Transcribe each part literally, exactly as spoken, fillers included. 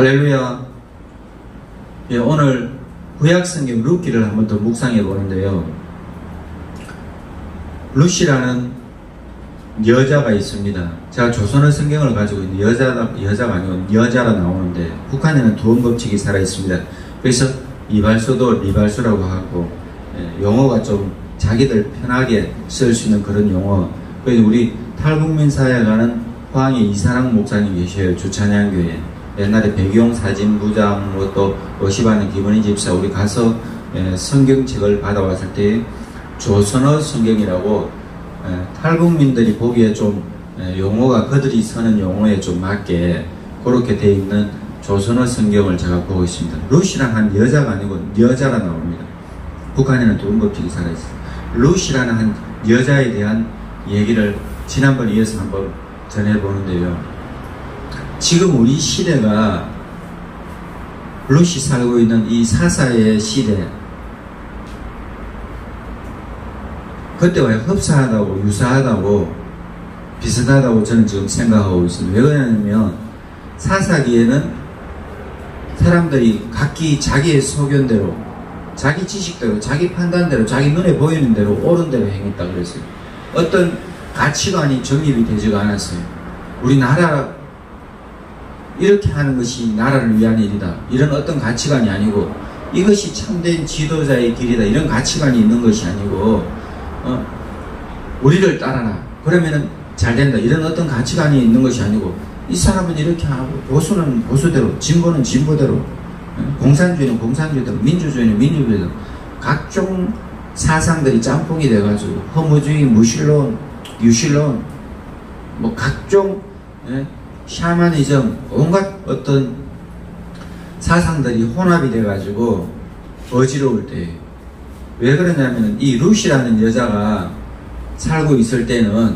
할렐루야. 예, 오늘 구약성경 룻기를 한번 더 묵상해 보는데요. 룻이라는 여자가 있습니다. 제가 조선어 성경을 가지고 있는 여자가, 여자가 아니고 여자라 나오는데 북한에는 두원법칙이 살아 있습니다. 그래서 이발소도 리발소라고 하고, 예, 용어가 좀 자기들 편하게 쓸 수 있는 그런 용어. 그래서 우리 탈북민사에 가는 황희 이사랑 목사님 계셔요. 주찬양교회. 옛날에 백용 사진 부장, 뭐 또 어시바는 김원희 집사, 우리 가서 예, 성경책을 받아왔을 때 조선어 성경이라고 예, 탈북민들이 보기에 좀 예, 용어가 그들이 쓰는 용어에 좀 맞게 그렇게 되어 있는 조선어 성경을 제가 보고 있습니다. 룻이란 한 여자가 아니고 여자라 나옵니다. 북한에는 두원법칙이 살아있습니다. 룻이라는 한 여자에 대한 얘기를 지난번 이어서 한번 전해보는데요. 지금 우리 시대가 룻이 살고 있는 이 사사의 시대, 그때와 흡사하다고, 유사하다고, 비슷하다고 저는 지금 생각하고 있습니다. 왜 그러냐면 사사기에는 사람들이 각기 자기의 소견대로, 자기 지식대로, 자기 판단대로, 자기 눈에 보이는 대로, 옳은 대로 행했다 그랬어요. 어떤 가치관이 정립이 되지가 않았어요. 우리나라 이렇게 하는 것이 나라를 위한 일이다, 이런 어떤 가치관이 아니고, 이것이 참된 지도자의 길이다, 이런 가치관이 있는 것이 아니고, 어, 우리를 따라라, 그러면은 잘 된다, 이런 어떤 가치관이 있는 것이 아니고, 이 사람은 이렇게 하고, 보수는 보수대로, 진보는 진보대로, 공산주의는 공산주의대로, 민주주의는 민주주의대로, 각종 사상들이 짬뽕이 돼가지고 허무주의, 무신론, 유신론, 뭐 각종 예, 샤머니즘, 온갖 어떤 사상들이 혼합이 돼가지고 어지러울 때, 왜 그러냐면 이 룻이라는 여자가 살고 있을 때는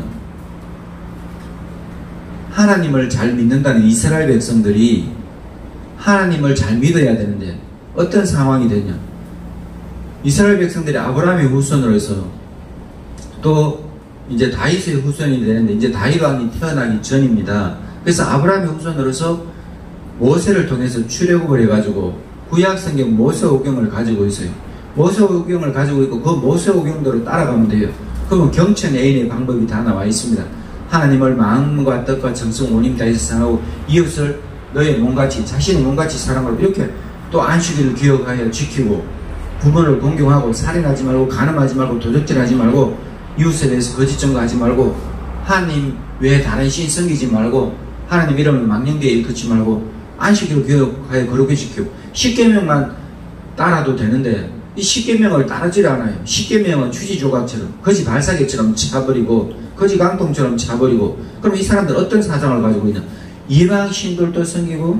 하나님을 잘 믿는다는 이스라엘 백성들이 하나님을 잘 믿어야 되는데 어떤 상황이 되냐, 이스라엘 백성들이 아브라함의 후손으로서 또 이제 다윗의 후손이 되는데, 이제 다윗 왕이 태어나기 전입니다. 그래서 아브라함의 후손으로서 모세를 통해서 출애굽을 해가지고 구약성경 모세오경을 가지고 있어요. 모세오경을 가지고 있고 그 모세오경대로 따라가면 돼요. 그러면 경천애인의 방법이 다 나와 있습니다. 하나님을 마음과 뜻과 정성 온힘 다해서 사랑하고 이웃을 너의 몸같이, 자신의 몸같이 사랑하고, 이렇게 또 안식일을 기억하여 지키고, 부모를 존경하고, 살인하지 말고, 간음하지 말고, 도적질하지 말고, 이웃에 대해서 거짓 증거하지 말고, 하나님 외에 다른 신 섬기지 말고, 하나님 이름을 망령되이 일컫지 말고, 안식일을 기억하여 거룩히 지키고, 십계명만 따라도 되는데 이 십계명을 따르질 않아요. 십계명은 휴지조각처럼, 거지 발사계처럼 차버리고, 거지 강통처럼 차버리고. 그럼 이 사람들 어떤 사상을 가지고 있냐, 이방 신들도 섬기고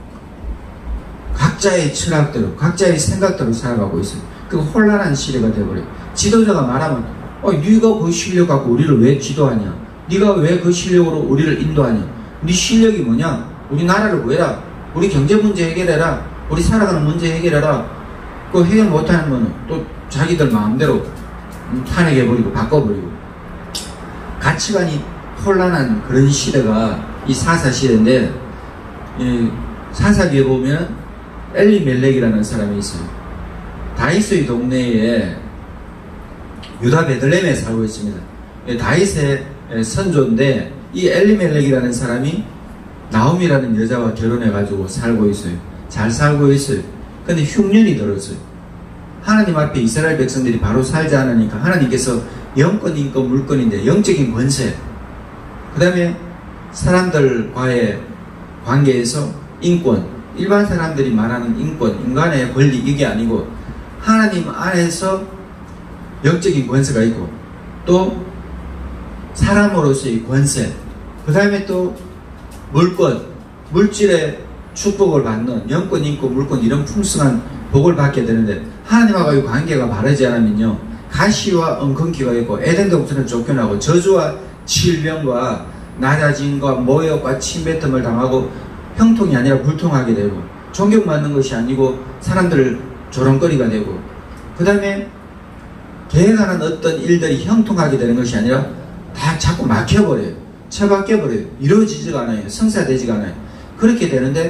각자의 철학대로, 각자의 생각대로 살아가고 있어요. 그 혼란한 시대가 되어버려요. 지도자가 말하면 어, 네가 그 실력 갖고 우리를 왜 지도하냐, 네가 왜 그 실력으로 우리를 인도하냐, 네 실력이 뭐냐, 우리 나라를 구해라, 우리 경제 문제 해결해라, 우리 살아가는 문제 해결해라. 그 해결 못하는 거는 또 자기들 마음대로 탄핵해버리고 바꿔버리고, 가치관이 혼란한 그런 시대가 이 사사 시대인데, 이 사사기에 보면 엘리멜렉이라는 사람이 있어요. 다윗의 동네에 유다 베들레헴에 살고 있습니다. 다윗의 선조인데 이 엘리멜렉이라는 사람이 나옴이라는 여자와 결혼해가지고 살고 있어요. 잘 살고 있어요. 근데 흉년이 들었어요. 하나님 앞에 이스라엘 백성들이 바로 살지 않으니까 하나님께서 영권, 인권, 물권인데 영적인 권세, 그 다음에 사람들과의 관계에서 인권, 일반 사람들이 말하는 인권, 인간의 권리, 이게 아니고 하나님 안에서 영적인 권세가 있고, 또 사람으로서의 권세, 그 다음에 또 물권, 물질의 축복을 받는 영권, 인권, 물권, 이런 풍성한 복을 받게 되는데, 하나님과의 관계가 바르지 않으면요, 가시와 엉겅퀴가 있고 에덴 동산을 쫓겨나고 저주와 질병과 낮아짐과 모욕과 침뱉음을 당하고 형통이 아니라 불통하게 되고, 존경받는 것이 아니고 사람들 조롱거리가 되고, 그 다음에 계획하는 어떤 일들이 형통하게 되는 것이 아니라 다 자꾸 막혀버려요. 처박혀버려요. 이루어지지가 않아요. 성사되지가 않아요. 그렇게 되는데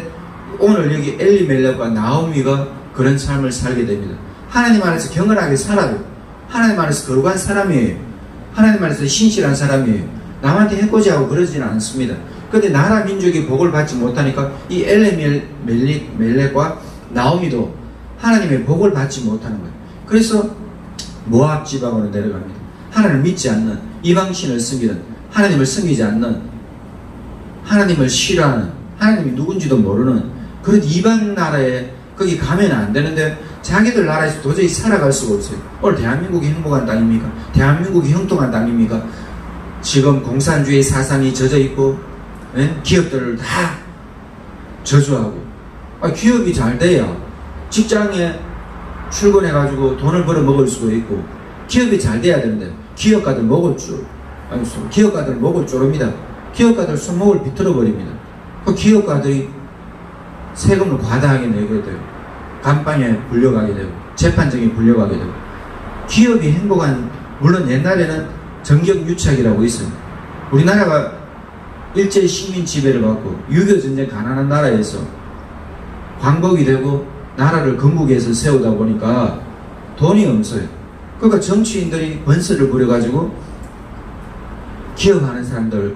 오늘 여기 엘리멜렉과 나오미가 그런 삶을 살게 됩니다. 하나님 안에서 경건하게 살아요. 하나님 안에서 거룩한 사람이에요. 하나님 안에서 신실한 사람이에요. 남한테 해코지하고 그러지는 않습니다. 그런데 나라 민족이 복을 받지 못하니까 이 엘리멜렉과 나오미도 하나님의 복을 받지 못하는 거예요. 그래서 모압 지방으로 내려갑니다. 하나님을 믿지 않는, 이방신을 섬기는, 하나님을 섬기지 않는, 하나님을 싫어하는, 하나님이 누군지도 모르는 그런 이방 나라에 거기 가면 안 되는데 자기들 나라에서 도저히 살아갈 수가 없어요. 오늘 대한민국이 행복한 땅입니까? 대한민국이 형통한 땅입니까? 지금 공산주의 사상이 젖어 있고, 예? 기업들을 다 저주하고, 아, 기업이 잘 돼야 직장에 출근해가지고 돈을 벌어 먹을 수도 있고, 기업이 잘 돼야 되는데 기업가들 먹을 줄, 아니, 기업가들 먹을 줄입니다. 기업가들 손목을 비틀어 버립니다. 그 기업가들이 세금을 과다하게 내게 되고, 감방에 불려가게 되고, 재판정에 불려가게 되고, 기업이 행복한, 물론 옛날에는 정경유착이라고 있어요. 우리나라가 일제 시민 지배를 받고 유교 전쟁 가난한 나라에서 광복이 되고 나라를 건국해서 세우다 보니까 돈이 없어요. 그러니까 정치인들이 번스를 부려가지고 기업하는 사람들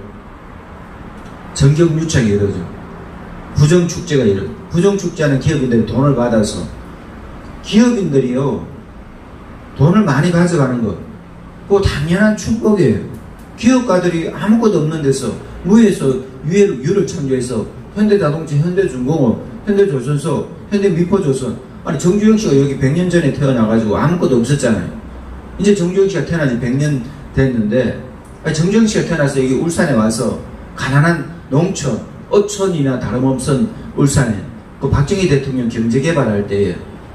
정경유착이 이러죠. 부정축제가 이러죠. 부정축제하는 기업인들이 돈을 받아서, 기업인들이요 돈을 많이 가져가는 것, 그거 당연한 축복이에요. 기업가들이 아무것도 없는 데서 무에서 유해를, 유를 창조해서 현대자동차, 현대중공업, 현대조선소, 현대미포조선, 아니 정주영 씨가 여기 백 년 전에 태어나가지고 아무것도 없었잖아요. 이제 정주영 씨가 태어난 지 백 년 됐는데, 아니 정주영 씨가 태어나서 여기 울산에 와서 가난한 농촌, 어촌이나 다름없은 울산에 그 박정희 대통령 경제개발할 때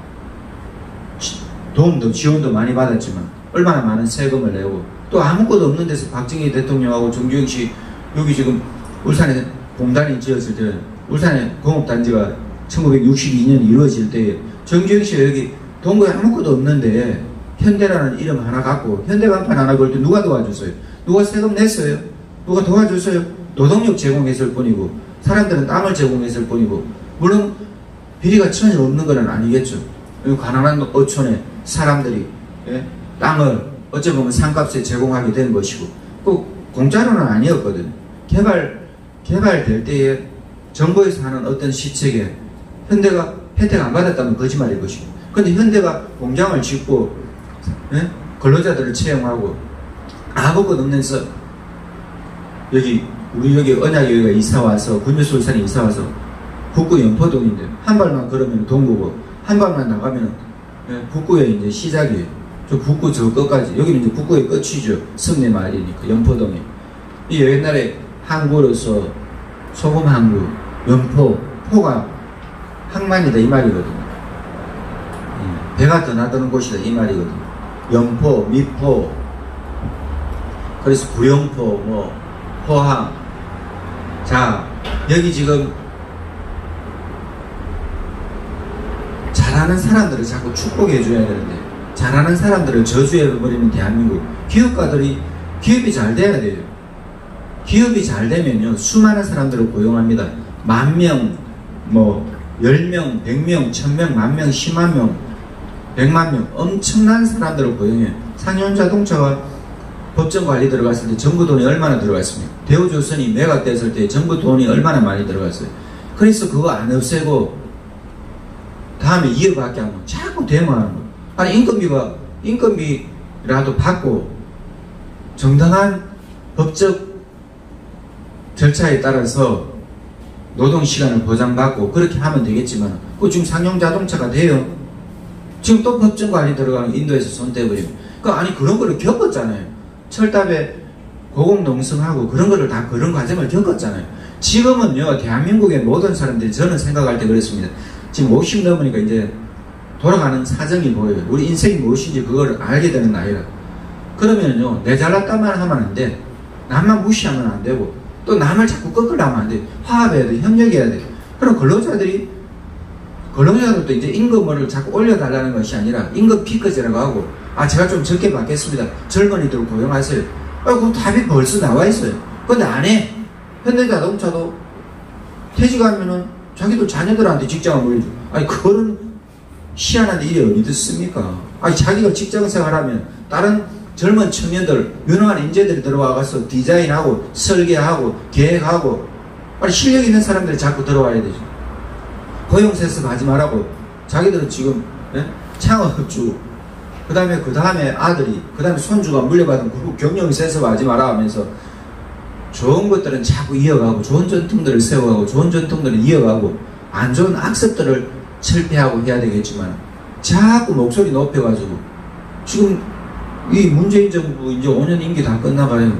도움도 지원도 많이 받았지만 얼마나 많은 세금을 내고, 또 아무것도 없는 데서 박정희 대통령하고 정주영 씨 여기 지금 울산에 공단이 지었을 때, 울산에 공업단지가 천구백육십이 년 이루어질 때 정주영 씨가 여기 동구에 아무것도 없는데 현대라는 이름 하나 갖고 현대간판 하나 걸 때 누가 도와줬어요? 누가 세금 냈어요? 누가 도와줬어요? 노동력 제공했을 뿐이고 사람들은 땅을 제공했을 뿐이고, 물론 비리가 전혀 없는 건 아니겠죠. 가난한 어촌에 사람들이, 예? 땅을 어찌 보면 상값에 제공하게 된 것이고, 꼭 공짜로는 아니었거든요. 개발, 개발될 때에 정부에서 하는 어떤 시책에 현대가 혜택 안 받았다면 거짓말일 것이고, 근데 현대가 공장을 짓고, 예? 근로자들을 채용하고 아무것도 없는 데서 여기 우리 여기 언약여기가 이사와서 군유술산에 이사와서 북구 연포동인데 한 발만 걸으면 동구고 한 발만 나가면 예, 북구의 이제 시작이에요. 저 북구 저 끝까지, 여기는 이제 북구의 끝이죠. 성내 마을이니까 연포동이. 이 옛날에 항구로서 소금 항구, 연포, 포가 항만이다 이 말이거든요. 예, 배가 드나드는 곳이다 이 말이거든요. 연포, 미포, 그래서 구영포, 뭐 포항. 자, 여기 지금 잘하는 사람들을 자꾸 축복해 줘야 되는데 잘하는 사람들을 저주해버리는 대한민국. 기업가들이, 기업이 잘 돼야 돼요. 기업이 잘 되면요 수많은 사람들을 고용합니다. 만 명, 뭐 열 명, 백 명, 천 명, 만 명, 십만 명, 백만 명, 엄청난 사람들을 고용해요. 상용자동차가 법정관리 들어갔을 때 정부 돈이 얼마나 들어갔습니까? 대우조선이 매각 됐을 때 정부 돈이 얼마나 많이 들어갔어요. 그래서 그거 안 없애고 다음에 이어받게 하면 자꾸 대모하는 거예요. 아니 인건비가, 인건비라도 받고 정당한 법적 절차에 따라서 노동시간을 보장받고 그렇게 하면 되겠지만, 그 지금 상용자동차가 돼요. 지금 또 법정관리 들어가는 인도에서 손 떼버리고. 그 아니 그런 거를 겪었잖아요. 철답에 고공농성하고 그런 거를 다 그런 과정을 겪었잖아요. 지금은요 대한민국의 모든 사람들이, 저는 생각할 때 그렇습니다. 지금 오십 넘으니까 이제 돌아가는 사정이 보여요. 우리 인생이 무엇인지 그걸 알게 되는 나이라. 그러면요 내 잘났다만 하면 안 돼. 남만 무시하면 안 되고, 또 남을 자꾸 꺾으려면 안 돼. 화합해야 돼. 협력해야 돼. 그럼 근로자들이, 근로자들도 이제 임금을 자꾸 올려달라는 것이 아니라 임금 피크제라고 하고, 아 제가 좀 적게 받겠습니다. 젊은이들 고용하세요. 아 그럼 답이 벌써 나와 있어요. 근데 안 해. 현대자동차도 퇴직하면은 자기도 자녀들한테 직장을 물려줘. 아니, 그거는 희한한 일이 어디 있습니까? 아니, 자기가 직장 생활하면 다른 젊은 청년들, 유능한 인재들이 들어와가서 디자인하고 설계하고 계획하고, 아니, 실력 있는 사람들이 자꾸 들어와야 되죠. 고용세습 하지 말라고. 자기들은 지금 예? 창업주, 그 다음에 그 다음에 아들이, 그 다음에 손주가 물려받은 그 경영세습 하지 마라 하면서 좋은 것들은 자꾸 이어가고, 좋은 전통들을 세워가고, 좋은 전통들을 이어가고, 안 좋은 악습들을 철폐하고 해야 되겠지만, 자꾸 목소리 높여가지고, 지금 이 문재인 정부 이제 오 년 임기 다 끝나가요.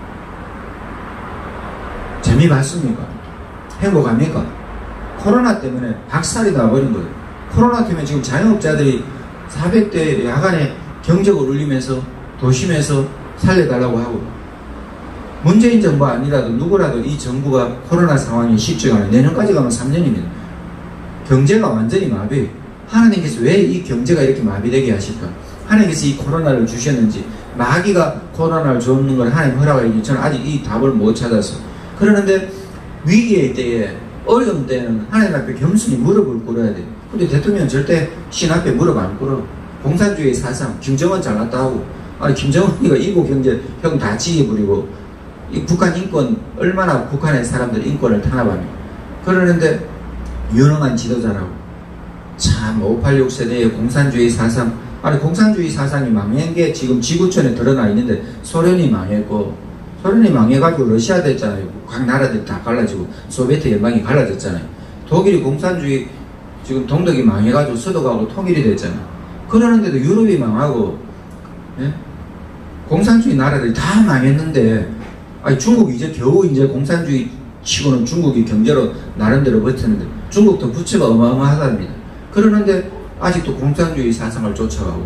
재미 봤습니까? 행복합니까? 코로나 때문에 박살이 나버린 거예요. 코로나 때문에 지금 자영업자들이 사백 대 야간에 경적을 울리면서 도심에서 살려달라고 하고, 문재인 정부 아니라도 누구라도 이 정부가 코로나 상황이 쉽지가 않아요. 내년까지 가면 삼 년입니다. 경제가 완전히 마비. 하나님께서 왜 이 경제가 이렇게 마비되게 하실까? 하나님께서 이 코로나를 주셨는지, 마귀가 코로나를 줬는 걸 하나님 허락하는지 저는 아직 이 답을 못 찾아서. 그러는데 위기의 때에, 어려운 때는 하나님 앞에 겸손히 무릎을 꿇어야 돼요. 근데 대통령은 절대 신 앞에 무릎 안 꿇어. 공산주의 사상, 김정은 잘났다 하고, 아니 김정은이가 이고 경제 형 다 지휘부리고, 이 북한 인권, 얼마나 북한의 사람들 인권을 탄압합니까? 그러는데 유능한 지도자라고. 참 오팔육 세대의 공산주의 사상, 아니 공산주의 사상이 망한 게 지금 지구촌에 드러나 있는데, 소련이 망했고, 소련이 망해가지고 러시아 됐잖아요. 각 나라들이 다 갈라지고 소비에트 연방이 갈라졌잖아요. 독일이 공산주의 지금 동독이 망해가지고 서독하고 통일이 됐잖아요. 그러는데도 유럽이 망하고, 예? 공산주의 나라들이 다 망했는데, 아니 중국이 이제 겨우 이제 공산주의 치고는 중국이 경제로 나름대로 버텼는데, 중국도 부채가 어마어마하답니다. 그러는데 아직도 공산주의 사상을 쫓아가고,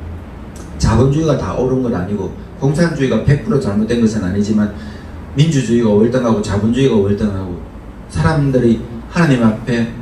자본주의가 다 옳은 건 아니고, 공산주의가 백 퍼센트 잘못된 것은 아니지만 민주주의가 월등하고 자본주의가 월등하고, 사람들이 하나님 앞에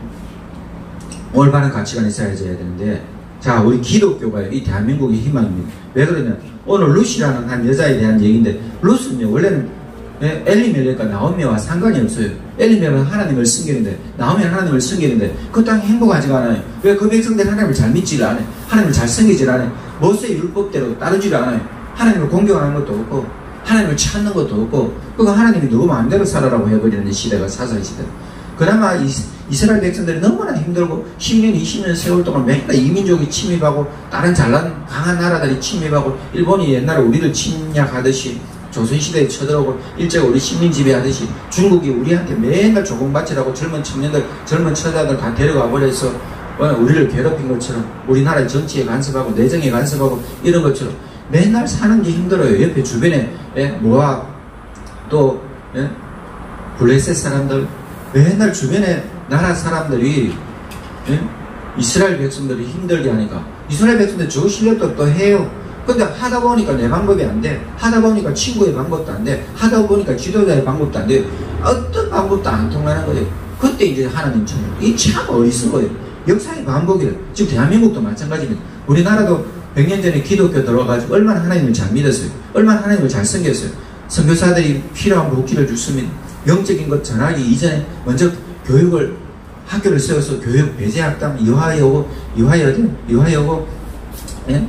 올바른 가치관이 있어야지 해야 되는데, 자, 우리 기독교가 이 대한민국의 희망입니다. 왜 그러냐? 오늘 루시라는 한 여자에 대한 얘기인데, 루스는요 원래는 엘리멜렉과 나오미와 상관이 없어요. 엘리멜렉은 하나님을 섬기는데, 나오미는 하나님을 섬기는데 그 땅이 행복하지가 않아요. 왜? 그 백성들이 하나님을 잘 믿지를 않아요. 하나님을 잘 섬기질 않아요. 모세의 율법대로 따르지를 않아요. 하나님을 공경하는 것도 없고, 하나님을 찾는 것도 없고, 그거 하나님이 누구 마음대로 살아라고 해버리는 시대가 사사의 시대. 그나마 이, 이스라엘 백성들이 너무나 힘들고 십 년, 이십 년 세월 동안 맨날 이민족이 침입하고, 다른 잘난 강한 나라들이 침입하고, 일본이 옛날에 우리를 침략하듯이 조선시대에 쳐들어오고, 일제가 우리 식민 지배하듯이 중국이 우리한테 맨날 조공바치라고 젊은 청년들, 젊은 처자들 다 데려가 버려서 우리를 괴롭힌 것처럼, 우리나라의 정치에 간섭하고 내정에 간섭하고 이런 것처럼 맨날 사는 게 힘들어요. 옆에 주변에 예? 모아 또 예? 블레셋 사람들, 맨날 주변에 나라 사람들이 예? 이스라엘 백성들이 힘들게 하니까, 이스라엘 백성들 저 실력도 또 해요. 근데 하다 보니까 내 방법이 안 돼. 하다 보니까 친구의 방법도 안 돼. 하다 보니까 지도자의 방법도 안 돼. 어떤 방법도 안 통하는 거예요. 그때 이제 하나님 참, 이 참 어리석은 거예요. 역사의 반복이에요. 지금 대한민국도 마찬가지입니다. 우리나라도 백 년 전에 기독교 들어와가지고 얼마나 하나님을 잘 믿었어요. 얼마나 하나님을 잘 섬겼어요. 선교사들이 필요한 복지를 줬으면, 영적인 것 전하기 이전에 먼저 교육을, 학교를 세워서 교육 배제학당, 이화여고, 이화여대, 이화여고, 예?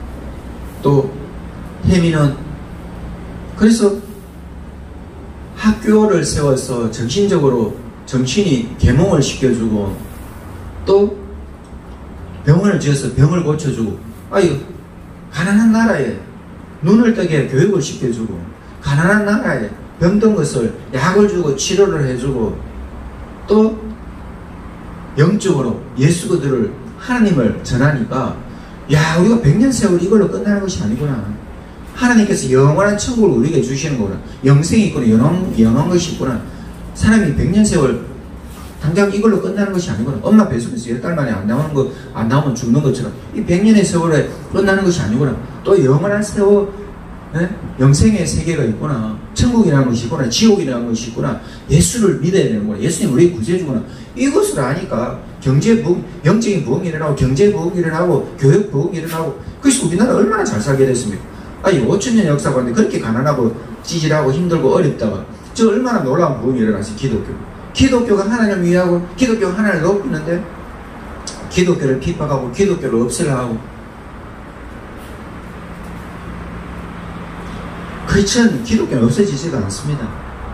또 해민은, 그래서 학교를 세워서 정신적으로 정신이 계몽을 시켜주고, 또 병원을 지어서 병을 고쳐주고, 아유, 가난한 나라에 눈을 뜨게 교육을 시켜주고, 가난한 나라에 병든 것을 약을 주고 치료를 해주고, 또 영적으로 예수 그들을, 하나님을 전하니까, 야, 우리가 백 년 세월 이걸로 끝나는 것이 아니구나. 하나님께서 영원한 천국을 우리에게 주시는 거구나. 영생이 있구나. 영원, 영원한 것이 있구나. 사람이 백 년 세월 당장 이걸로 끝나는 것이 아니구나. 엄마 뱃속에서 열 달 만에 안 나오는 거, 안 나오면 죽는 것처럼 이 백 년의 세월에 끝나는 것이 아니구나. 또 영원한 세월, 예? 영생의 세계가 있구나. 천국이라는 것이 있구나. 지옥이라는 것이 있구나. 예수를 믿어야 되는구나. 예수님 우리 구세주구나. 이것을 아니까 경제 부흥, 영적인 부흥이 일어나고, 경제 부흥이 일어나고, 교육 부흥이 일어나고, 그래서 우리나라 얼마나 잘 살게 됐습니까? 아니 오천 년 역사가 왔는데 그렇게 가난하고 찌질하고 힘들고 어렵다가 저 얼마나 놀라운 부흥이 일어났어요. 기독교. 기독교가 하나님을 위하고 기독교가 하나님을 높이는데 기독교를 핍박하고 기독교를 없애려고. 크리스찬 기독교는 없어지지가 않습니다.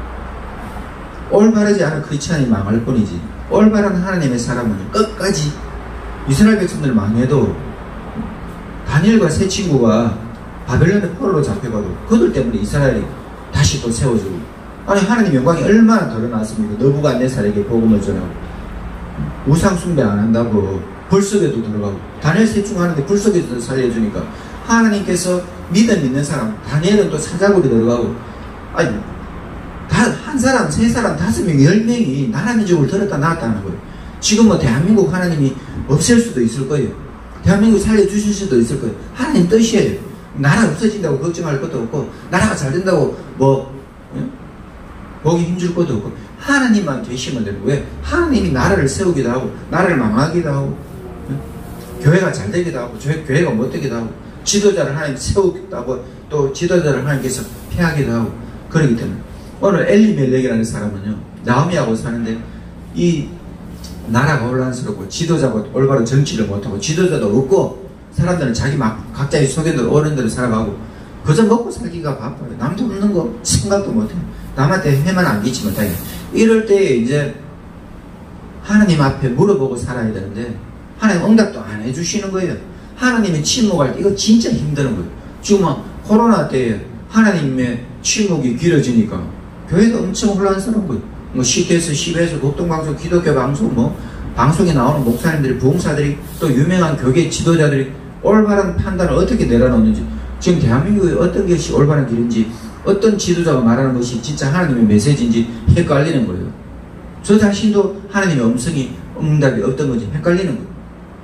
올바르지 않은 크리스찬이 망할 뿐이지 올바른 하나님의 사람은 끝까지. 이스라엘 백성들 망해도 다니엘과 세 친구가 바벨론의 포로로 잡혀가도 그들 때문에 이스라엘이 다시 또 세워지고. 아니 하나님 영광이 얼마나 드러났습니까? 느부갓네살에게 복음을 전하고 우상 숭배 안 한다고 불속에도 들어가고 다니엘 셋 중 하나인데 불속에도 살려주니까 하나님께서 믿음 있는 사람, 다니엘은 또 사자굴이 들어가고. 아니 다, 한 사람, 세 사람, 다섯 명, 열 명이 나라 민족을 들었다 놨다는 거예요. 지금 뭐 대한민국 하나님이 없앨 수도 있을 거예요. 대한민국 살려주실 수도 있을 거예요. 하나님 뜻이에요. 나라 없어진다고 걱정할 것도 없고 나라가 잘 된다고 뭐 예? 목이 힘줄 것도 없고 하나님만 되시면 되고. 왜? 하나님이 나라를 세우기도 하고 나라를 망하기도 하고 예? 교회가 잘 되기도 하고 교회가 못 되기도 하고 지도자를 하나님 세우기도 하고 또 지도자를 하나님께서 폐하기도 하고 그러기 때문에 오늘 엘리멜렉이라는 사람은요 나오미하고 사는데 이 나라가 혼란스럽고 지도자가 올바른 정치를 못하고 지도자도 없고 사람들은 자기 막 각자의 소견대로 어른대로 살아가고 그저 먹고 살기가 바빠요. 남도 없는 거 생각도 못해요. 남한테 해만 안기지 못하게. 이럴 때 이제 하나님 앞에 물어보고 살아야 되는데 하나님 응답도 안 해주시는 거예요. 하나님의 침묵할 때 이거 진짜 힘드는 거예요. 지금 코로나 때 하나님의 침묵이 길어지니까 교회도 엄청 혼란스러운 거예요. 뭐 씨티에스, 씨비에스, 독동방송, 기독교 방송, 뭐 방송에 나오는 목사님들이, 부흥사들이, 또 유명한 교계 지도자들이 올바른 판단을 어떻게 내려놓는지, 지금 대한민국의 어떤 것이 올바른 길인지, 어떤 지도자가 말하는 것이 진짜 하나님의 메시지인지 헷갈리는 거예요. 저 자신도 하나님의 음성이, 응답이 어떤 건지 헷갈리는 거예요.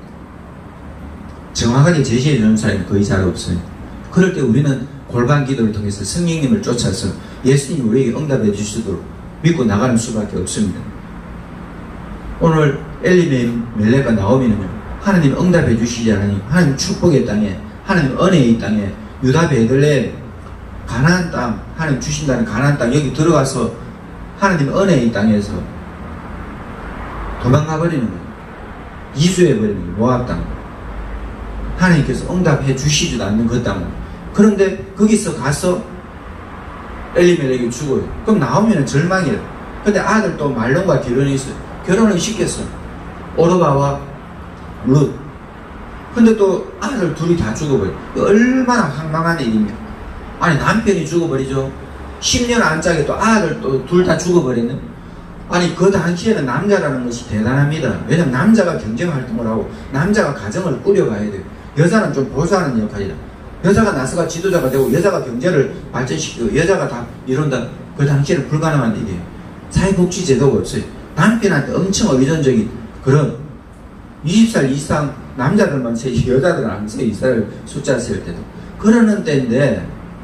정확하게 제시해 주는 사람이 거의 잘 없어요. 그럴 때 우리는 골반 기도를 통해서 성령님을 쫓아서 예수님이 우리에게 응답해 주시도록 믿고 나가는 수밖에 없습니다. 오늘 엘리멜렉과 나오미는요 하나님 응답해 주시지 않으니 하나님 축복의 땅에, 하나님 은혜의 땅에, 유다 베들레헴 가나안 땅, 하나님 주신다는 가나안 땅 여기 들어가서 하나님 은혜의 땅에서 도망가 버리는 거예요. 이주해 버리는 거예요. 모압 땅. 하나님께서 응답해 주시지도 않는 그 땅을. 그런데 거기서 가서 엘리멜렉이 죽어요. 그럼 나오면 절망이에요. 근데 아들 또 말론과 결혼이 있어요. 결혼을 시켰어. 오르바와 룻. 근데 또 아들 둘이 다 죽어버려요. 얼마나 황망한 일입니까? 아니 남편이 죽어버리죠. 십 년 안짝에 또 아들 또 둘 다 죽어버리는. 아니 그 당시에는 남자라는 것이 대단합니다. 왜냐면 남자가 경쟁활동을 하고 남자가 가정을 꾸려가야 돼요. 여자는 좀 보수하는 역할이다. 여자가 나서가 지도자가 되고 여자가 경제를 발전시키고 여자가 다 이런다. 그 당시에는 불가능한 일이에요. 사회복지제도가 없어요. 남편한테 엄청 의존적인 그런 이십 살 이상 남자들만 세, 여자들은 안 세, 이스라엘 숫자 셀 때도. 그러는 때인데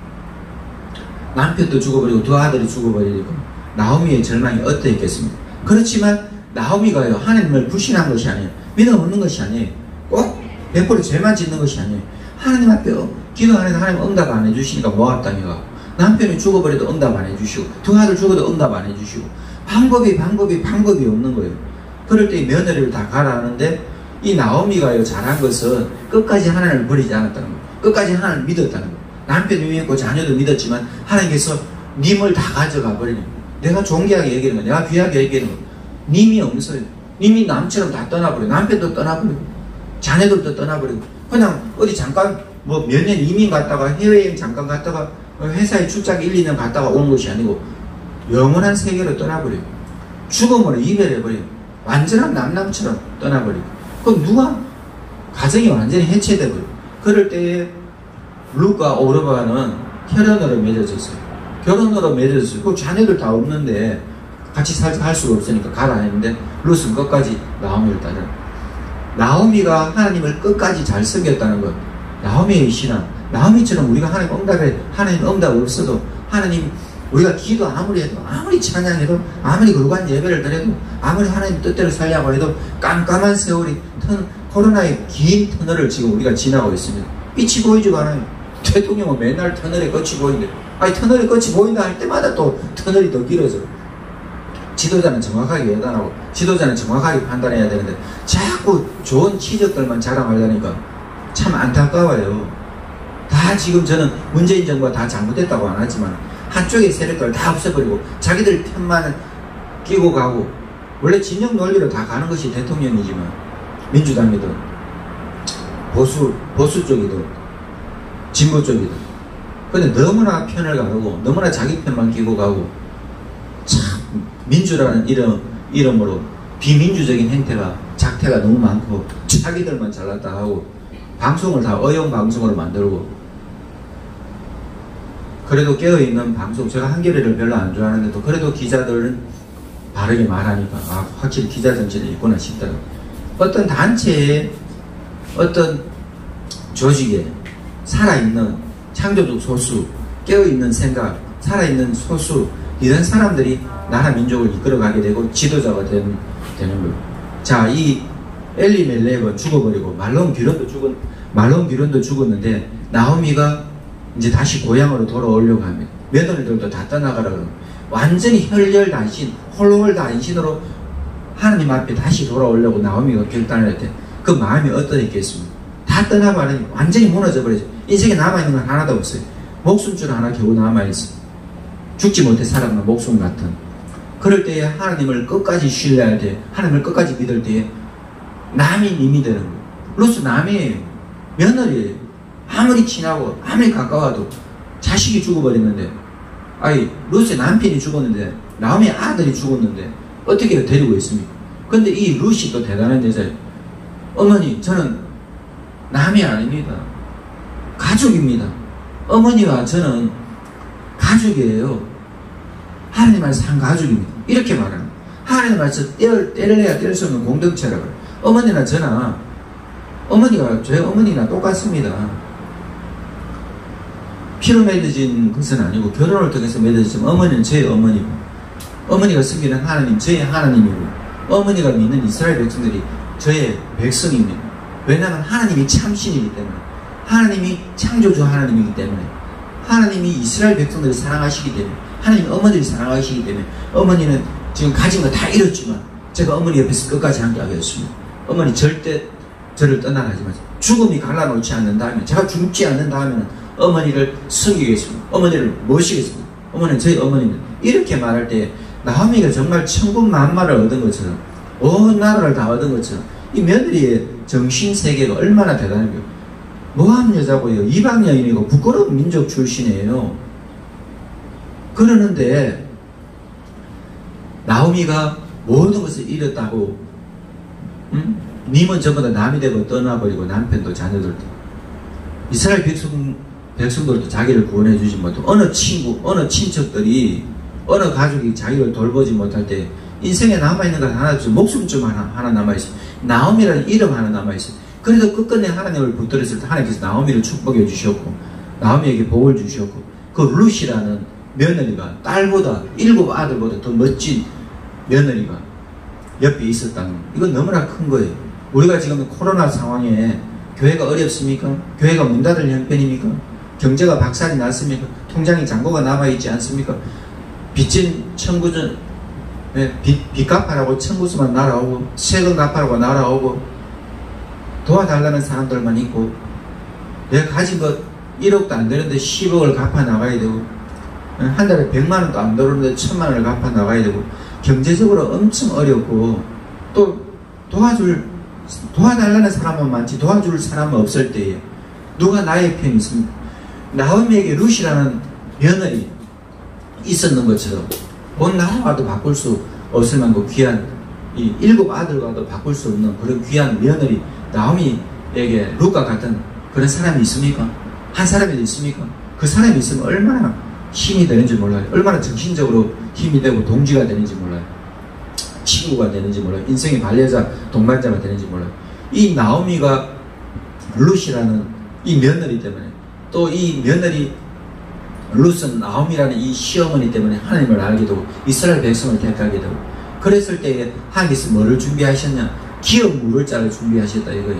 남편도 죽어버리고 두 아들이 죽어버리고 나오미의 절망이 어떠했겠습니까? 그렇지만 나오미가요 하나님을 불신한 것이 아니에요. 믿음 없는 것이 아니에요. 꼭 백 퍼센트 죄만 짓는 것이 아니에요. 하나님 앞에 기도하는데 하나님 응답 안 해주시니까 모압 땅에 가고 남편이 죽어버려도 응답 안 해주시고 두 아들 죽어도 응답 안 해주시고 방법이 방법이 방법이 없는 거예요. 그럴 때 며느리를 다 가라 하는데 이 나오미가요 잘한 것은 끝까지 하나님을 버리지 않았다는 거예요. 끝까지 하나님을 믿었다는 거예요. 남편도 믿었고 자녀도 믿었지만 하나님께서 님을 다 가져가 버리는 거예요. 내가 존귀하게 얘기하는 거예요. 내가 귀하게 얘기하는 거예요. 님이 없어요. 님이 남처럼 다 떠나버려요. 남편도 떠나버리고 자녀들도 떠나버리고 그냥 어디 잠깐 뭐 몇 년 이민 갔다가 해외여행 잠깐 갔다가 회사에 출장 일, 이 년 갔다가 오는 것이 아니고 영원한 세계로 떠나버려요. 죽음으로 이별해버려요. 완전한 남남처럼 떠나버려요. 그럼 누가 가정이 완전히 해체돼버려요. 그럴 때에 룻과 오르바는 혈연으로 맺어졌어요. 결혼으로 맺어졌어요. 그 자녀들 다 없는데 같이 살, 할 수가 없으니까 가라 했는데 룻은 끝까지 나오미를 따라. 나오미가 하나님을 끝까지 잘 섬겼다는 것. 나오미의 신앙. 나오미처럼 우리가 하나님 응답에 하나님 응답 없어도 하나님 우리가 기도 아무리 해도 아무리 찬양해도 아무리 거룩한 예배를 드려도 아무리 하나님 뜻대로 살려고 해도 깜깜한 세월이 턴, 코로나의 긴 터널을 지금 우리가 지나고 있습니다. 빛이 보이지가 않아요. 대통령은 맨날 터널에 끝이 보이는데 아니 터널에 끝이 보인다 할 때마다 또 터널이 더 길어져. 지도자는 정확하게 예단하고 지도자는 정확하게 판단해야 되는데 자꾸 좋은 치적들만 자랑하려니까 참 안타까워요. 다 지금 저는 문재인 정부가 다 잘못했다고 안 하지만 한쪽의 세력들을 다 없애버리고 자기들 편만 끼고 가고, 원래 진영 논리로 다 가는 것이 대통령이지만 민주당이든 보수, 보수 쪽이든 진보 쪽이든, 근데 너무나 편을 가고 너무나 자기 편만 끼고 가고, 참 민주라는 이름, 이름으로 비민주적인 행태가 작태가 너무 많고 자기들만 잘났다 하고 방송을 다 어용 방송으로 만들고. 그래도 깨어있는 방송, 제가 한겨레를 별로 안 좋아하는데도 그래도 기자들은 바르게 말하니까 아 확실히 기자 정신이 있구나 싶더라고요. 어떤 단체에 어떤 조직에 살아있는 창조적 소수, 깨어있는 생각, 살아있는 소수, 이런 사람들이 나라 민족을 이끌어가게 되고 지도자가 되는, 되는 거예요. 자, 이 엘리 멜렉은 죽어버리고 말론 뷰런도 죽었, 말론 뷰런도 죽었는데 나오미가 이제 다시 고향으로 돌아오려고 합니다. 며느리들도 다 떠나가라 그러고 완전히 혈혈단신, 홀홀단신으로 하나님 앞에 다시 돌아오려고 나오미가 결단을 할 때 그 마음이 어떠했겠습니까? 다 떠나버리니 완전히 무너져버리죠. 인생에 남아있는 건 하나도 없어요. 목숨줄 하나 겨우 남아있어요. 죽지 못해 살아가는 목숨 같은. 그럴 때에 하나님을 끝까지 신뢰할 때, 하나님을 끝까지 믿을 때에 남이 님이 되는 거예요. 루스 남이에요. 며느리예요. 아무리 친하고 아무리 가까워도 자식이 죽어버렸는데, 아니 루스의 남편이 죽었는데 나오미의 아들이 죽었는데 어떻게 데리고 있습니까? 근데 이 루시 또 대단한 여자예요. 어머니, 저는 남이 아닙니다. 가족입니다. 어머니와 저는 가족이에요. 하나님 안에서 한 가족입니다. 이렇게 말하는, 하나님 안에서 떼를, 떼려야 뗄 수 없는 공동체라고 해요. 어머니나 저나, 어머니가 저희 어머니나 똑같습니다. 피로 맺어진 것은 아니고 결혼을 통해서 맺어지지만 어머니는 저희 어머니고, 어머니가 섬기는 하나님 저희 하나님이고, 어머니가 믿는 이스라엘 백성들이 저의 백성입니다. 왜냐하면 하나님이 참신이기 때문에, 하나님이 창조주 하나님이기 때문에, 하나님이 이스라엘 백성들을 사랑하시기 때문에, 하나님 어머니를 사랑하시기 때문에, 어머니는 지금 가진 거 다 잃었지만 제가 어머니 옆에서 끝까지 함께 하겠습니다. 어머니 절대 저를 떠나가지 마세요. 죽음이 갈라놓지 않는다면, 제가 죽지 않는다면 어머니를 섬기겠습니다. 어머니를 모시겠습니다. 어머니는 저희 어머니입니다. 이렇게 말할 때 나오미가 정말 천군만마를 얻은 것처럼, 온 나라를 다 얻은 것처럼 이 며느리의 정신세계가 얼마나 대단한가요. 모함 여자고요, 이방 여인이고 부끄러운 민족 출신이에요. 그러는데 나오미가 모든 것을 잃었다고, 응? 님은 전부 다 남이 되고 떠나버리고 남편도 자녀들도, 이스라엘 백성, 백성들도 자기를 구원해 주지 못하고, 어느 친구, 어느 친척들이, 어느 가족이 자기를 돌보지 못할 때 인생에 남아있는 건 하나 없어요. 목숨 좀 하나, 하나 남아있어요. 나오미라는 이름 하나 남아있어요. 그래도 끝끝내 하나님을 붙들었을 때 하나님께서 나오미를 축복해 주셨고 나오미에게 복을 주셨고, 그 룻이라는 며느리가 딸보다, 일곱 아들보다 더 멋진 며느리가 옆에 있었다는 거, 이건 너무나 큰 거예요. 우리가 지금 코로나 상황에 교회가 어렵습니까? 교회가 문 닫을 형편입니까? 경제가 박살이 났습니까? 통장에 잔고가 남아있지 않습니까? 빚진 청구전, 빚, 빚 갚아라고 청구서만 날아오고, 세금 갚아라고 날아오고, 도와달라는 사람들만 있고, 내가 가진 것 일억도 안 되는데 십억을 갚아 나가야 되고, 한 달에 백만 원도 안 들어오는데 천만 원을 갚아 나가야 되고, 경제적으로 엄청 어렵고, 또 도와줄, 도와달라는 사람은 많지 도와줄 사람은 없을 때에 누가 나의 편이 있습니까? 나오미에게 룻이라는 며느리 있었는 것처럼 온 나라와도 바꿀 수 없을 만큼 귀한, 이 일곱 아들과도 바꿀 수 없는 그런 귀한 며느리 나오미에게 룻과 같은 그런 사람이 있습니까? 한 사람이 있습니까? 그 사람이 있으면 얼마나 힘이 되는지 몰라요. 얼마나 정신적으로 힘이 되고 동지가 되는지 몰라요. 친구가 되는지 몰라요. 인생의 반려자, 동반자가 되는지 몰라요. 이 나오미가 룻이라는 이 며느리 때문에, 또 이 며느리 룻은 나오미라는 이 시어머니 때문에 하나님을 알게 되고 이스라엘 백성을 택하게 되고, 그랬을 때에 하나님께서 뭐를 준비하셨냐? 기업 물을 자를 준비하셨다 이거예요.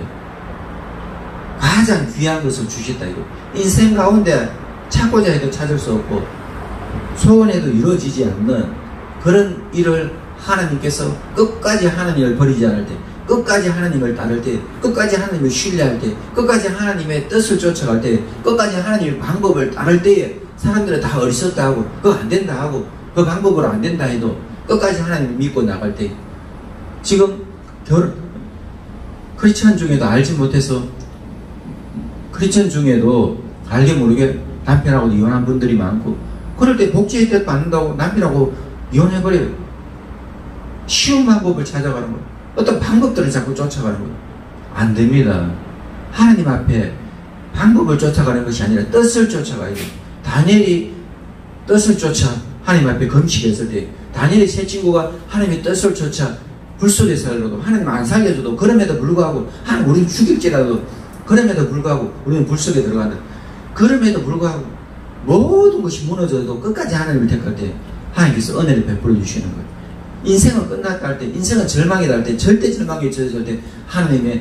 가장 귀한 것을 주셨다 이거. 인생 가운데 찾고자 해도 찾을 수 없고 소원해도 이루어지지 않는 그런 일을 하나님께서 끝까지 하나님을 버리지 않을 때, 끝까지 하나님을 따를 때, 끝까지 하나님을 신뢰할 때, 끝까지 하나님의 뜻을 쫓아갈 때, 끝까지 하나님의 방법을 따를 때에 사람들은 다 어리석다 하고 그거 안 된다 하고 그 방법으로 안 된다 해도 끝까지 하나님을 믿고 나갈 때, 지금 결혼 크리스천 중에도 알지 못해서, 크리스천 중에도 알게 모르게 남편하고 이혼한 분들이 많고, 그럴 때 복지 혜택 받는다고 남편하고 이혼해버려요. 쉬운 방법을 찾아가는 거예요. 어떤 방법들을 자꾸 쫓아가는 거예요. 안 됩니다. 하나님 앞에 방법을 쫓아가는 것이 아니라 뜻을 쫓아가야 돼요. 다니엘이 뜻을 쫓아 하나님 앞에 금식했을 때, 다니엘의 세 친구가 하나님의 뜻을 쫓아 불 속에 살려도 하나님 안 살려줘도, 그럼에도 불구하고 하나님 우리를 죽일지라도 그럼에도 불구하고 우리는 불 속에 들어간다. 그럼에도 불구하고 모든 것이 무너져도 끝까지 하나님을 택할 때 하나님께서 은혜를 베풀어 주시는 거예요. 인생은 끝났다 할 때, 인생은 절망이다 할 때, 절대 절망이 처해질 때 하나님의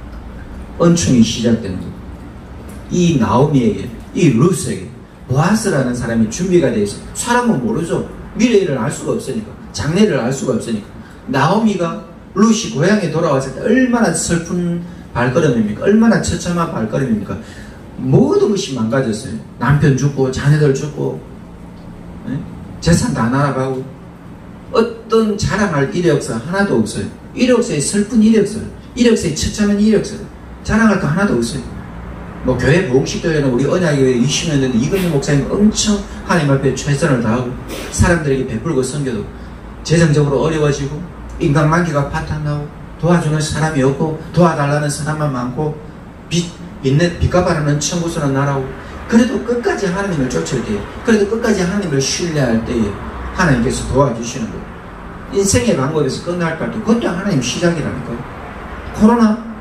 은총이 시작되는 거예요. 이 나오미에게, 이 루스에게 보아스라는 사람이 준비가 되어 있어요. 사람은 모르죠. 미래를 알 수가 없으니까, 장래를 알 수가 없으니까. 나오미가 루시 고향에 돌아왔을 때 얼마나 슬픈 발걸음입니까? 얼마나 처참한 발걸음입니까? 모든 것이 망가졌어요. 남편 죽고 자녀들 죽고, 네? 재산 다 날아가고, 어떤 자랑할 이력서 하나도 없어요. 이력서에 슬픈 이력서, 이력서에 처참한 이력서, 자랑할 거 하나도 없어요. 뭐 교회 보험식도에는 우리 언약교회 이십 년 됐는데 이건희 목사님 엄청 하나님 앞에 최선을 다하고 사람들에게 베풀고 섬겨도 재정적으로 어려워지고 인간관계가 파탄나고 도와주는 사람이 없고 도와달라는 사람만 많고 빚, 빚내, 빚값하는 청구서는 나라고, 그래도 끝까지 하나님을 쫓을 때에, 그래도 끝까지 하나님을 신뢰할 때에 하나님께서 도와주시는 거예요. 인생의 방법에서 끝날 것 같아요. 그것도 하나님 시작이라니까요. 코로나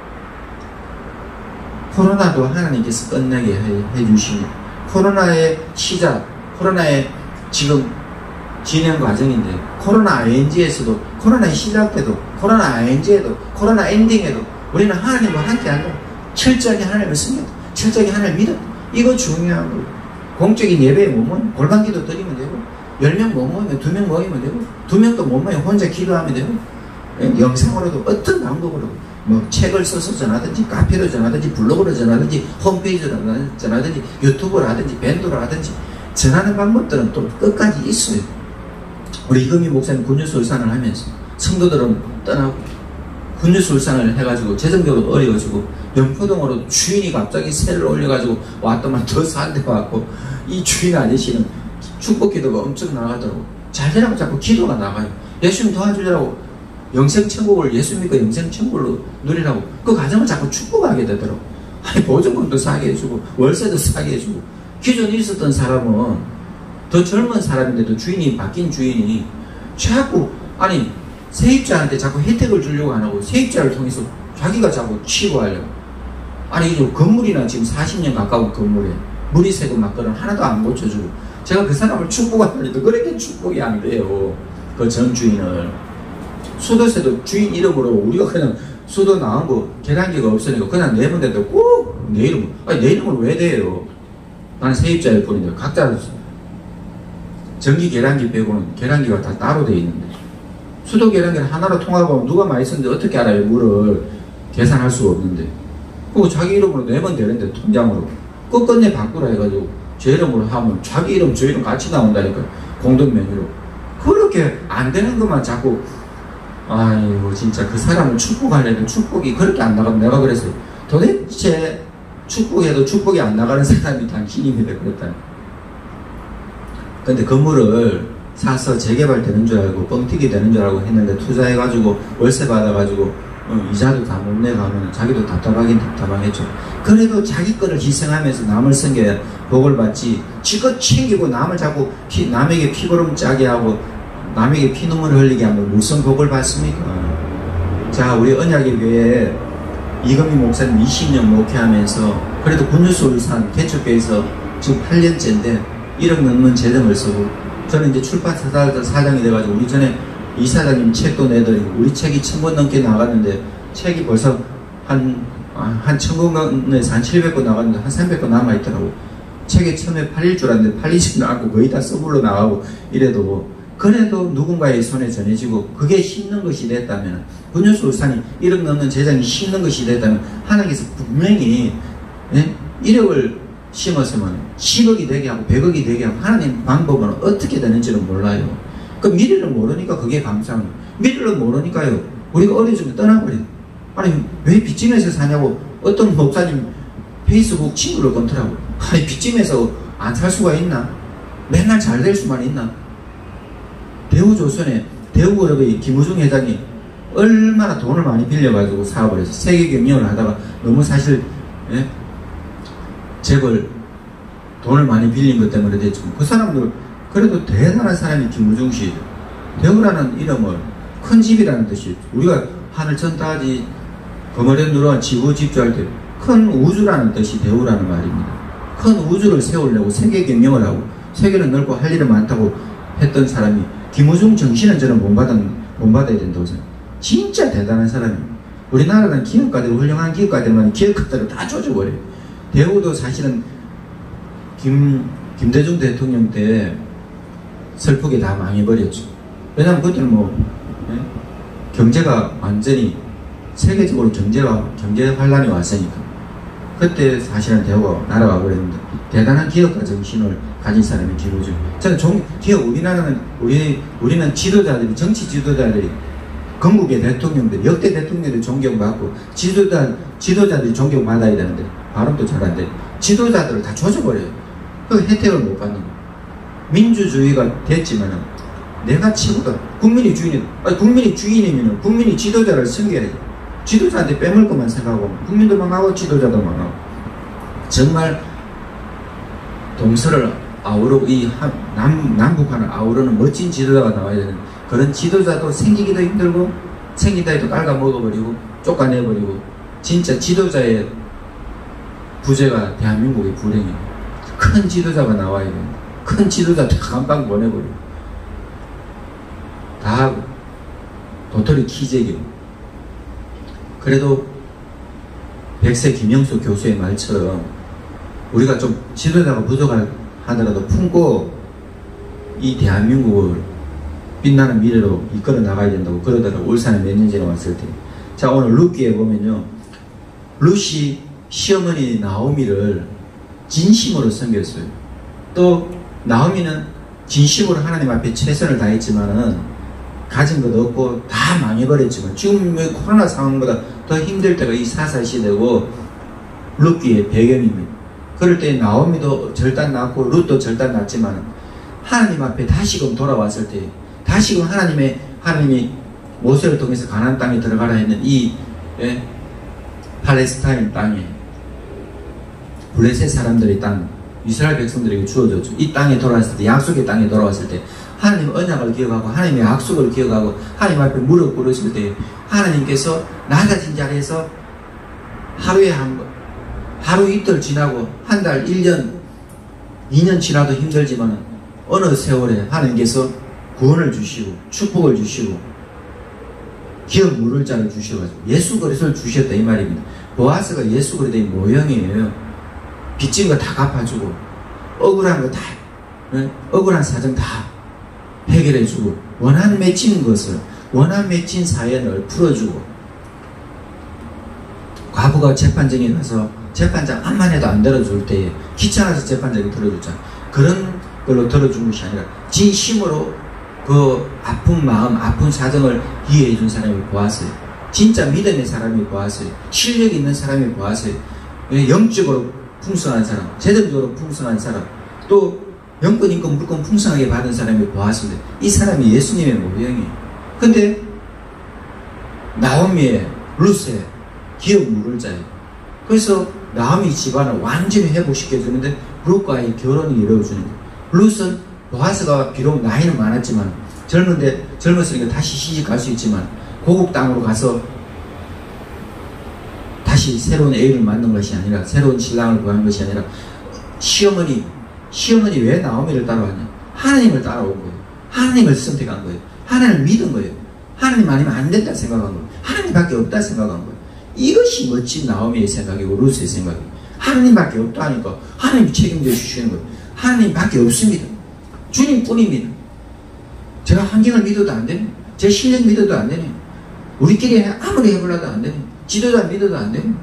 코로나도 하나님께서 끝나게 해, 해주십니다. 코로나의 시작, 코로나의 지금 진행 과정인데, 코로나 아이엔지에서도, 코로나의 시작 때도, 코로나 아이엔지에도, 코로나 엔딩에도 우리는 하나님과 함께 한다. 철저하게 하나님을 섬겼다. 철저하게 하나님을 믿었다. 이거 중요한 거예요. 공적인 예배에 못 모이면 골방기도 드리면 되고, 열 명 못 모이면 두 명 모이면 되고, 두 명도 못 모이면 혼자 기도하면 되고, 영상으로도 어떤 방법으로 뭐 책을 써서 전하든지, 카페로 전하든지, 블로그로 전하든지, 홈페이지로 전하든지, 유튜브로 하든지, 밴드로 하든지, 전하는 방법들은 또 끝까지 있어요. 우리 이금희 목사님 군유술산을 하면서 성도들은 떠나고 군유술산을 해가지고 재정적으로 어려워지고 연포동으로 주인이 갑자기 세를 올려가지고 왔더만 더 사는데 왔고, 이 주인 아저씨는 축복 기도가 엄청 나가더라고. 잘 되라고 자꾸 기도가 나가요. 예수님 도와주려고 영생천국을 예수 믿고 영생천국을 누리라고 그 가정을 자꾸 축복하게 되더라고. 아니 보증금도 사게 해주고 월세도 사게 해주고. 기존에 있었던 사람은 더 젊은 사람인데도 주인이 바뀐 주인이 자꾸 아니 세입자한테 자꾸 혜택을 주려고 안 하고 세입자를 통해서 자기가 자꾸 취고하려고. 아니 이 건물이나 지금 사십 년 가까운 건물에 무리세금 막거나 하나도 안 고쳐주고, 제가 그 사람을 축복하더니도 그렇게 축복이 안 돼요. 그 전 주인을. 수도세도 주인 이름으로 우리가 그냥 수도 나온 거 계량기가 없으니까 그냥 내면 되는데 꼭 내 이름을, 아니 내 이름을 왜 대요? 나는 세입자일 뿐인데 각자 전기 계량기 빼고는 계량기가 다 따로 돼 있는데, 수도 계량기를 하나로 통합하면 누가 많이 쓰는데 어떻게 알아요? 물을 계산할 수가 없는데. 그리고 자기 이름으로 내면 되는데 통장으로 끝끝내 바꾸라 해가지고 제 이름으로 하면 자기 이름 저 이름 같이 나온다니까, 공동 메뉴로. 그렇게 안 되는 것만 자꾸, 아이고 진짜 그 사람을 축복하려면 축복이 그렇게 안 나가면, 내가 그랬어요. 도대체 축복해도 축복이 안 나가는 사람이 당신입니다. 그랬다니. 근데 건물을 사서 재개발 되는 줄 알고 뻥튀기 되는 줄 알고 했는데 투자해가지고 월세 받아가지고 어, 이자도 다 못 내가면 자기도 답답하긴 답답하겠죠. 그래도 자기 거를 희생하면서 남을 섬겨야 복을 받지, 지껏 챙기고 남을 자꾸 피, 남에게 피부름 짜게 하고 남에게 피눈물을 흘리게 하면 무슨 복을 받습니까? 자, 우리 언약의 교회에 이금희 목사님 이십 년 목회하면서 그래도 군유소울산 개척교회에서 지금 팔 년째인데 일억 넘는 재정을 쓰고, 저는 이제 출판사 사장이 돼가지고 우리 전에 이사장님 책도 내드리고 우리 책이 천 권 넘게 나갔는데 책이 벌써 한, 한 천 권에서 한 칠백 권 나갔는데 한 삼백 권 남아있더라고. 책이 처음에 팔릴 줄 알았는데 팔리지도 않고 거의 다 서울로 나가고 이래도 그래도 누군가의 손에 전해지고 그게 심는 것이 됐다면, 분유술산이 일억 넘는 재정이 심는 것이 됐다면 하나님께서 분명히 예? 일억을 심었으면 십억이 되게 하고 백억이 되게 하고, 하나님 방법은 어떻게 되는지는 몰라요. 그 미래를 모르니까 그게 감사한 거예요. 미래를 모르니까요, 우리가 어려지면 떠나버려요. 아니 왜 빚짐에서 사냐고 어떤 목사님 페이스북 친구를 건더라고. 아니 빚짐에서 안 살 수가 있나? 맨날 잘 될 수만 있나? 대우조선에 대우그룹의 김우중 회장이 얼마나 돈을 많이 빌려가지고 사업을 해서 세계 경영을 하다가 너무 사실 예? 재벌 돈을 많이 빌린 것 때문에 됐지만, 그 사람들 그래도 대단한 사람이 김우중 씨. 대우라는 이름을 큰 집이라는 뜻이, 우리가 하늘 천따지 거머리 누런 지구 집주할 때 큰 우주라는 뜻이 대우라는 말입니다. 큰 우주를 세우려고 세계 경영을 하고 세계는 넓고 할 일은 많다고 했던 사람이, 김우중 정신은 저는 본받은, 본받아야 된다고 생각해요. 진짜 대단한 사람입니다. 우리나라는 기업가들, 훌륭한 기업가들만 기업가들을 다 조져버려요. 대우도 사실은 김, 김대중 대통령 때 슬프게 다 망해버렸죠. 왜냐하면 그때는 뭐 예? 경제가 완전히 세계적으로 경제가 경제 환란이 왔으니까. 그때 사실은 대우가 날아가 버렸는데, 대단한 기업가 정신을 가진 사람이 김우중. 저는 종, 기업, 우리나라는 우리 우리는 지도자들이, 정치 지도자들이, 건국의 대통령들, 역대 대통령들이 존경받고 지도자 지도자들이 존경받아야 되는데 발음도 잘 안 돼. 지도자들을 다 조져버려요. 그 혜택을 못 받는 거예요. 민주주의가 됐지만은 내가 최고다. 국민이 주인이, 아니 국민이 주인이면 국민이 지도자를 섬겨야지. 지도자한테 빼먹을 것만 생각하고 국민도 망하고 지도자도 망하고, 정말 동서를 아우르고 이 남, 남북한을 아우르는 멋진 지도자가 나와야 되는, 그런 지도자도 생기기도 힘들고 생기다 해도 깔아먹어버리고 쫓아내버리고, 진짜 지도자의 부재가 대한민국의 불행이에요. 큰 지도자가 나와야 돼요. 큰 지도자 다 감방 보내버리고 다 도토리 키재기고. 그래도 백세 김영수 교수의 말처럼 우리가 좀 지도자가 부족하더라도 품고 이 대한민국을 빛나는 미래로 이끌어 나가야 된다고 그러더라고요. 울산에 몇 년 전에 왔을 때. 자, 오늘 룻기에 보면요, 룻이 시어머니 나오미를 진심으로 섬겼어요. 또 나오미는 진심으로 하나님 앞에 최선을 다했지만은 가진 것 없고 다 망해버렸지만, 지금 코로나 상황보다 더 힘들 때가 이 사사시대고 룻기의 배경입니다. 그럴 때 나오미도 절단 났고 룻도 절단 났지만, 하나님 앞에 다시금 돌아왔을 때, 다시금 하나님의 하나님이 모세를 통해서 가나안 땅에 들어가라 했는 이 예, 팔레스타인 땅에, 블레셋 사람들의 땅, 이스라엘 백성들에게 주어졌죠. 이 땅에 돌아왔을 때, 약속의 땅에 돌아왔을 때 하나님 언약을 기억하고 하나님의 약속을 기억하고 하나님 앞에 무릎 꿇으실 때, 하나님께서 낮아진 자리에서 하루에 한 번, 하루 이틀 지나고 한 달, 일 년, 이 년 지나도 힘들지만 어느 세월에 하나님께서 구원을 주시고 축복을 주시고 기업 물을 자를 주셔가지고 예수 그리스도를 주셨다 이 말입니다. 보아스가 예수 그리스도의 모형이에요. 빚진 거 다 갚아주고 억울한 거 다, 억울한 사정 다 해결해주고, 원한 맺힌 것을, 원한 맺힌 사연을 풀어주고, 과부가 재판정에 가서 재판장 암만 해도 안 들어줄 때에 귀찮아서 재판장이 들어줬잖아. 그런 걸로 들어준 것이 아니라 진심으로 그 아픈 마음, 아픈 사정을 이해해 준 사람이 보았어요. 진짜 믿음의 사람이 보았어요. 실력 있는 사람이 보았어요. 영적으로 풍성한 사람, 재정적으로 풍성한 사람, 또 영권, 인권, 물권 풍성하게 받은 사람이 보았습니다. 이 사람이 예수님의 모형이에요. 근데 나오미의, 룻의 기업 물을 자예요. 그래서 나오미 집안을 완전히 회복시켜주는데 룻과의 결혼이 이루어지는 거예요. 룻은 보아스가 비록 나이는 많았지만, 젊은데 젊었으니까 다시 시집갈 수 있지만 고국 땅으로 가서 다시 새로운 애를 만든 것이 아니라, 새로운 신랑을 구한 것이 아니라, 시어머니 시어머니 왜 나오미를 따라왔냐? 하나님을 따라온 거예요. 하나님을 선택한 거예요. 하나님을 믿은 거예요. 하나님 아니면 안 된다 생각한 거예요. 하나님밖에 없다 생각한 거예요. 이것이 멋진 나오미의 생각이고 룻의 생각이에요. 하나님밖에 없다 하니까 하나님이 책임져 주시는 거예요. 하나님밖에 없습니다. 주님뿐입니다. 제가 환경을 믿어도 안 되네. 제 실력 믿어도 안 되네. 우리끼리 아무리 해보려도 안 되네. 지도자 믿어도 안 되네.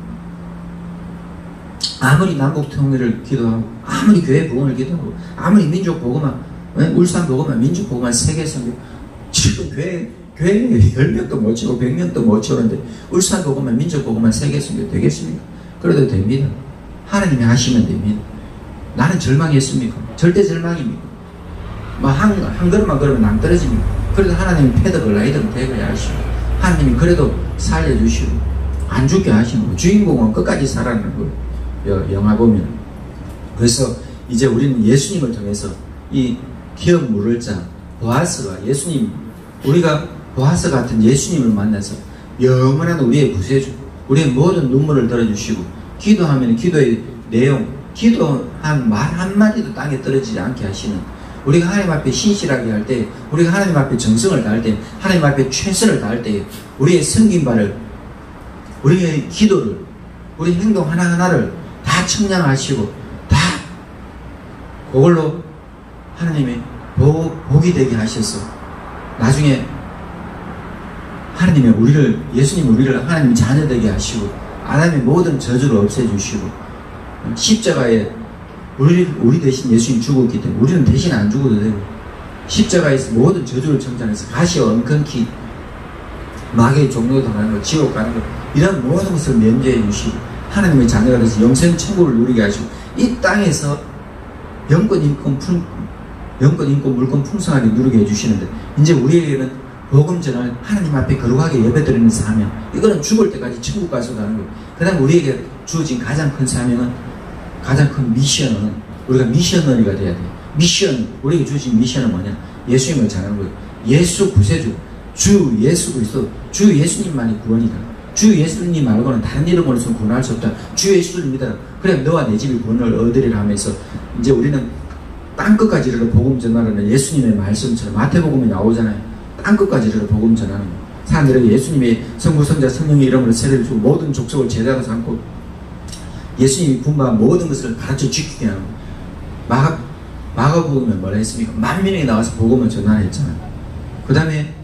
아무리 남북 통일을 기도하고, 아무리 교회 복음을 기도하고, 아무리 민족 복음만, 울산 복음만, 민족 복음만 세계 선교, 지금 교회, 교회에 열 명도 못 치고 백 명도 못 치는데, 울산 복음만, 민족 복음만 세계 선교 되겠습니까? 그래도 됩니다. 하나님이 하시면 됩니다. 나는 절망했습니까? 절대 절망입니까? 뭐 한, 한 걸음만 걸으면 낭떨어집니까? 그래도 하나님이 패덕을 나이든 대거야 하시고, 하나님이 그래도 살려주시고, 안 죽게 하시는 거. 주인공은 끝까지 살아가는 거예요. 영화 보면. 그래서 이제 우리는 예수님을 통해서 이 기업 물을 자 보아스가 예수님, 우리가 보아스 같은 예수님을 만나서 영원한 우리의 구세주, 우리의 모든 눈물을 들어주시고, 기도하면 기도의 내용, 기도한 말 한마디도 땅에 떨어지지 않게 하시는, 우리가 하나님 앞에 신실하게 할 때, 우리가 하나님 앞에 정성을 다할 때, 하나님 앞에 최선을 다할 때, 우리의 섬김발을, 우리의 기도를, 우리 행동 하나하나를 다 청량하시고, 다 그걸로 하나님의 복, 복이 되게 하셔서, 나중에 하나님의 우리를, 예수님 우리를 하나님 자녀 되게 하시고, 아담의 모든 저주를 없애주시고, 십자가에 우리, 우리 대신 예수님 죽었기 때문에 우리는 대신 안 죽어도 되고, 십자가에서 모든 저주를 청산해서 가시 엉겅퀴 마귀의 종로에 당하는 거, 지옥 가는 거, 이런 모든 것을 면제해 주시고, 하나님의 자녀가 돼서 영생 천국을 누리게 하시고, 이 땅에서 영권 인권 풍, 영권 인권 물권 풍성하게 누리게 해주시는데, 이제 우리에게는 복음 전할 하나님 앞에 거룩하게 예배드리는 사명, 이거는 죽을 때까지 천국 가서 가는 거예요. 그 다음 우리에게 주어진 가장 큰 사명은, 가장 큰 미션은, 우리가 미셔너리가 돼야 돼요. 미션, 우리에게 주어진 미션은 뭐냐? 예수님을 전하는 거예요. 예수 구세주, 주 예수 그리스도, 주 예수님만이 구원이다. 주 예수님 말고는 다른 이름으로서는 구원할 수 없다. 주 예수를 믿어라. 그래 너와 내 집이 구원을 얻으리라 하면서, 이제 우리는 땅끝까지 이르러 복음 전하라는 예수님의 말씀처럼 마태복음에 나오잖아요. 땅끝까지 이르러 복음 전하는 거. 사람들에게 예수님의 성부, 성자, 성령의 이름으로 세례를 주고 모든 족속을 제자로 삼고 예수님이 분부한 모든 것을 가르쳐 지키게 하는 거. 마가, 마가복음에 뭐라 했습니까? 만 명이 나와서 복음을 전하라 했잖아요. 그 다음에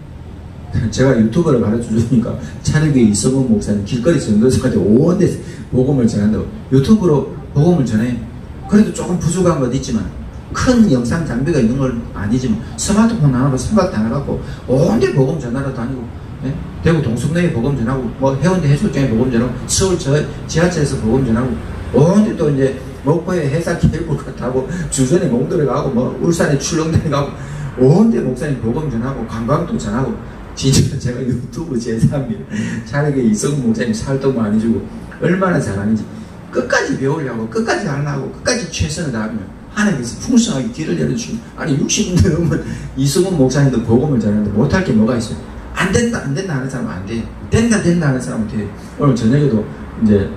제가 유튜브를 가르쳐 주니까 찬혁이 이성훈 목사님 길거리 전도사한테 온 데서 복음을 전한다고. 유튜브로 복음을 전해. 그래도 조금 부족한 것 있지만, 큰 영상 장비가 있는 건 아니지만 스마트폰 하나로 생각 다 해갖고 온 데 복음 전하러 다니고, 예? 대구 동성내에 복음 전하고, 뭐 해운대 해수욕장에 복음 전하고, 서울 저 지하철에서 복음 전하고, 온 데 또 이제 목포에 해사 케이블카 타고, 주전에 몽돌에 가고, 뭐 울산에 출렁다니 가고, 온 데 목사님 복음 전하고, 관광도 전하고. 진짜 제가 유튜브 제사입니다. 차라리 이성훈 목사님 살도 많이 주고 얼마나 잘하는지 끝까지 배우려고, 끝까지 하려고, 끝까지 최선을 다하면 하나님께서 풍성하게 길을 열어주시면, 아니 육십 년 넘은 이성훈 목사님도 복음을 전하는데 못할 게 뭐가 있어요? 안 된다 안 된다 하는 사람은 안 돼요. 된다 된다 하는 사람은 돼요. 오늘 저녁에도 이제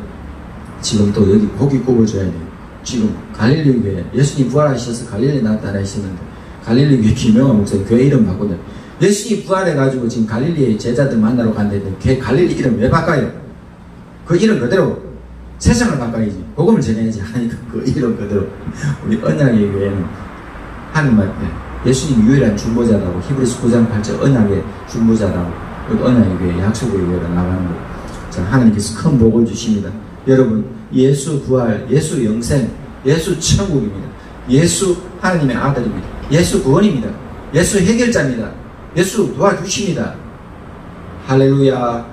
지금 또 여기 고기 구워줘야 돼요. 지금 갈릴리 교회 예수님 부활하셔서 갈릴리 나타나 있었는데, 갈릴리 교회 김영환 목사님 교회 이름 바꾼다. 예수님이 부활해가지고 지금 갈릴리의 제자들 만나러 간다는데 걔 갈릴리 이름 왜 바꿔요? 그 이름 그대로 세상을 바꿔야지, 복음을 전해야지 하니까 그 이름 그대로. 우리 언약의 교회는 하나님 앞에 예수님 유일한 중보자라고, 히브리서 구 장 팔 절 언약의 중보자라고, 언약의 교회, 약속의 교회로 나가는 거. 자, 하나님께서 큰 복을 주십니다. 여러분, 예수 부활, 예수 영생, 예수 천국입니다. 예수 하나님의 아들입니다. 예수 구원입니다. 예수 해결자입니다. 예수 도와주십니다. 할렐루야.